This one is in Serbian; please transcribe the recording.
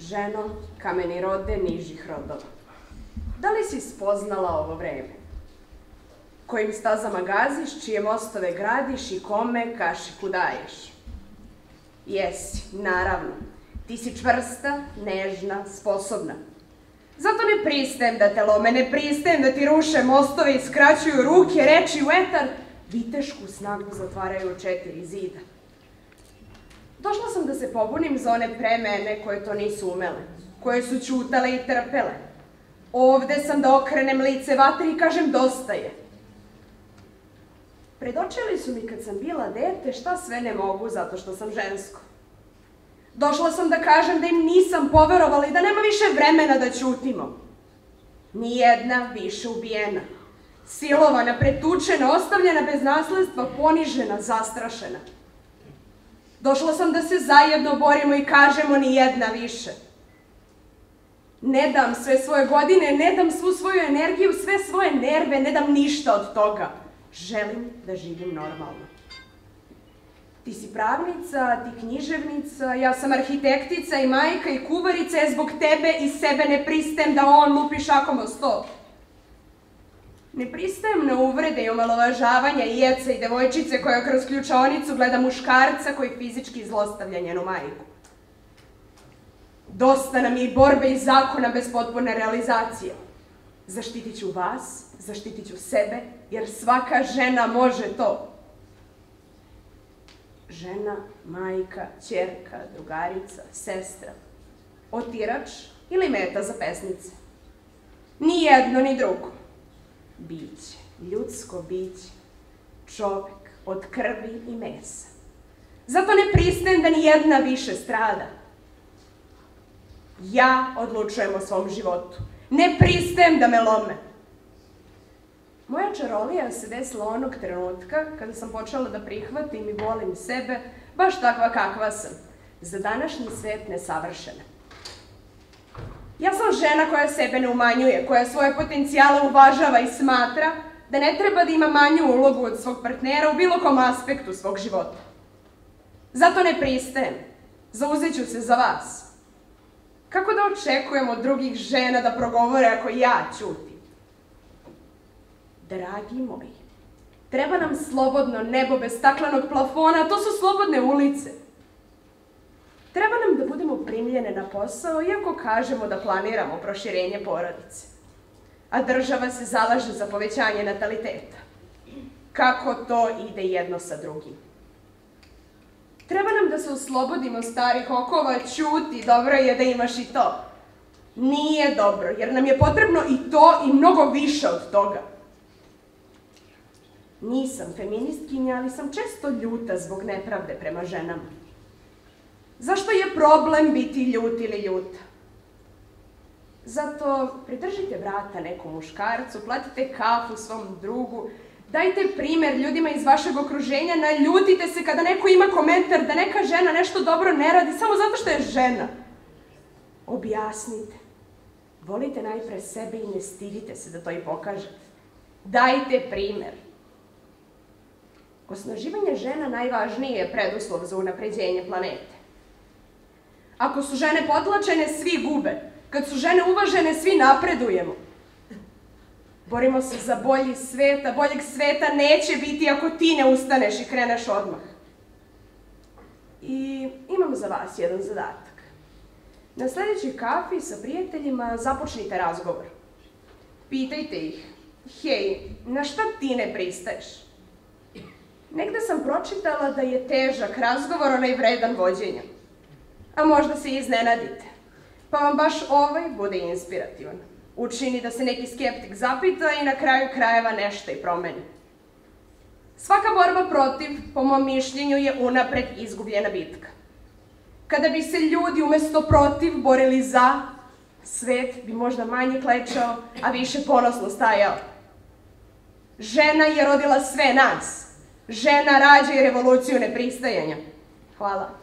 Ženo, kameni rode nižih rodova, da li si spoznala ovo vreme? Kojim stazama gaziš, čije mostove gradiš i kome kašiku daješ? Jesi, naravno, ti si čvrsta, nežna, sposobna. Zato ne pristajem da te lome, ne pristajem da ti ruše mostove i skraćuju ruke, reči u etar, vitešku snagu zatvaraju 4 zida. Došla sam da se pobunim za one pre mene koje to nisu umele, koje su ćutale i trpele. Ovde sam da okrenem lice vatri i kažem dosta je. Predočili su mi kad sam bila dete šta sve ne mogu zato što sam žensko. Došla sam da kažem da im nisam poverovala i da nema više vremena da ćutimo. Nijedna više ubijena. Silovana, pretučena, ostavljena bez nasledstva, ponižena, zastrašena. Došla sam da se zajedno borimo i kažemo nijedna više. Ne dam sve svoje godine, ne dam svu svoju energiju, sve svoje nerve, ne dam ništa od toga. Želim da živim normalno. Ti si pravnica, ti književnica, ja sam arhitektica i majka i kuvarica, zbog tebe i sebe ne pristajem da on lupi šakom o sto. Ne pristajem na uvrede i omalovažavanja i jeca i devojčice koja kroz ključaonicu gleda muškarca koji fizički zlostavlja njenu majku. Dosta nam je i borbe i zakona bez potpune realizacije. Zaštitit ću vas, zaštitit ću sebe, jer svaka žena može to. Žena, majka, ćerka, drugarica, sestra, otirač ili meta za pesnice. Ni jedno, ni drugo. Biće, ljudsko biće, čovek od krvi i mesa. Zato ne pristajem da ni jedna više strada. Ja odlučujem o svom životu. Ne pristajem da me lome. Moja čarolija se desila onog trenutka kada sam počela da prihvatim i volim sebe baš takva kakva sam, za današnji svet nesavršena. Ja sam žena koja sebe ne umanjuje, koja svoje potencijale uvažava i smatra da ne treba da ima manju ulogu od svog partnera u bilo kom aspektu svog života. Zato ne pristajem, zauzeću se za vas. Kako da očekujem od drugih žena da progovore ako ja ćutim? Dragi moji, treba nam slobodno nebo bez staklenog plafona, a to su slobodne ulice. Treba nam da budemo primljene na posao, iako kažemo da planiramo proširenje porodice. A država se zalaže za povećanje nataliteta. Kako to ide jedno sa drugim? Treba nam da se oslobodimo starih okova, ćuti, dobro je da imaš i to. Nije dobro, jer nam je potrebno i to i mnogo više od toga. Nisam feministkinja, ali sam često ljuta zbog nepravde prema ženama. Zašto je problem biti ljut ili ljuta? Zato pridržite vrata nekom muškarcu, platite kafu svom drugu, dajte primer ljudima iz vašeg okruženja, naljutite se kada neko ima komentar da neka žena nešto dobro ne radi samo zato što je žena. Objasnite. Volite najpre sebe i ne stidite se da to i pokažete. Dajte primer. Osnaživanje žena najvažniji je preduslov za unapređenje planete. Ako su žene potlačene, svi gube. Kad su žene uvažene, svi napredujemo. Borimo se za bolji svet, a boljeg sveta neće biti ako ti ne ustaneš i kreneš odmah. I imam za vas jedan zadatak. Na sledećoj kafi sa prijateljima započnite razgovor. Pitajte ih, hej, na šta ti ne pristaješ? Negde sam pročitala da je težak razgovor onaj vredan vođenja. A možda se iznenadite, pa vam baš ovaj bude inspirativan. Učini da se neki skeptik zapita i na kraju krajeva nešto i promeni. Svaka borba protiv, po mom mišljenju, je unapred izgubljena bitka. Kada bi se ljudi umesto protiv borili za, svet bi možda manje klečao, a više ponosno stajao. Žena je rodila sve nas. Žena rađa i revoluciju nepristajanja. Hvala.